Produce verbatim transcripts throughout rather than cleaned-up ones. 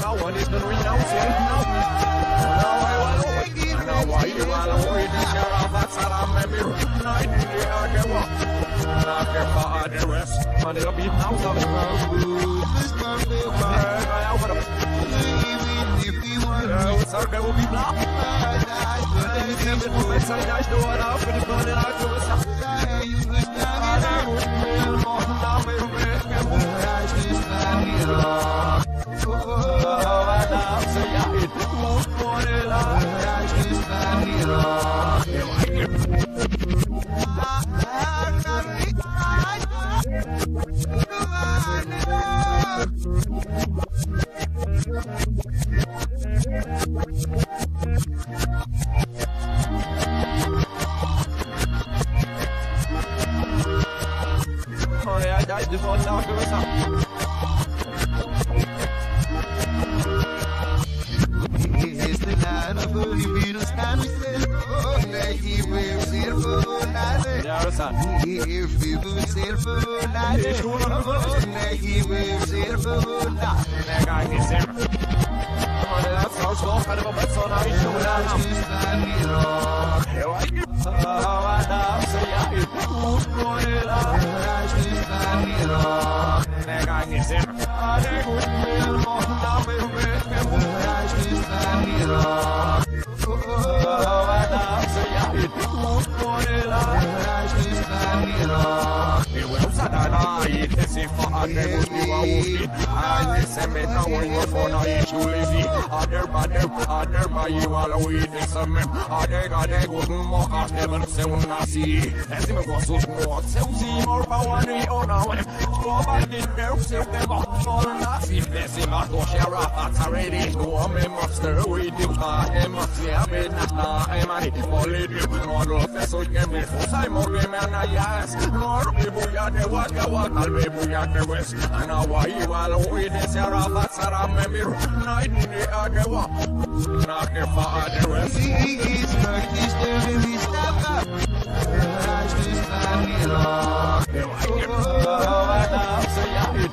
one is the renounce it now. Now I will always, now I will avoid the sheriff at Saram and Mirror. I did the Agawa. After far the rest, but it'll be now of the road. I want to. So there will be blood. I never do it, I do it out for the blood and I do it. I just want to knock us out. He's the night of the Venus and we said, oh, he will sail for night. If we will sail for night, he will sail for night. That's how small kind of a bus on I show now. Here I go. Other brother, other by you all we this a man. Other got a good mock of never say when I see. As him go so small, so see more power than you know. So I did there, so them all for Nazi. Bless him, I go share a already. No, I'm a master, we do. I am a slave, I am a holiday. No, professor can be for Simon, and I ask. No, people got the work, I'll be at the west. And now why you all we this are a Saram and Mirror. Night in the Agawa. Knock your father rest. He is practiced every step up. Rise to stand me long. Rise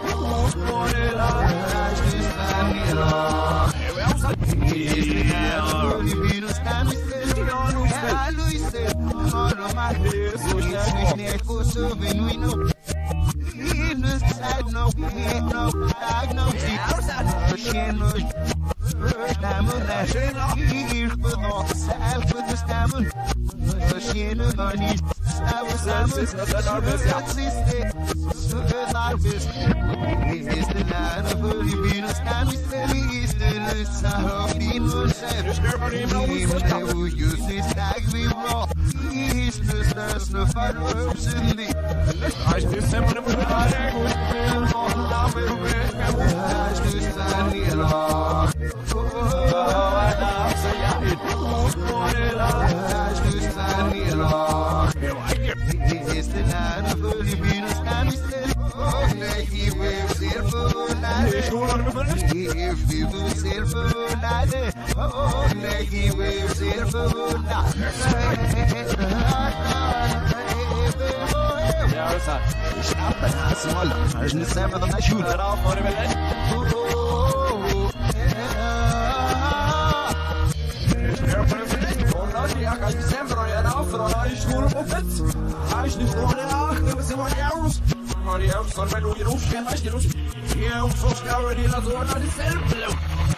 to stand me long. He is the only Venus and we said, I lose it. All of my days, it's with Neko serving we know. In the side, no, no, I know. She knows. Here for the side for the stammer. She knows money. I was almost He is the night of early Venus, and we say he is the Sahara Venus. He will use his tag, we raw. He is the stars, the fireworks in the I just said, what about I just stand here long. He is the night of early Venus, and we say, oh, he will sail for night. If he will sail for night, oh, he will sail for night. عشان نسافر ضمن شو Maria, sorry, I don't know.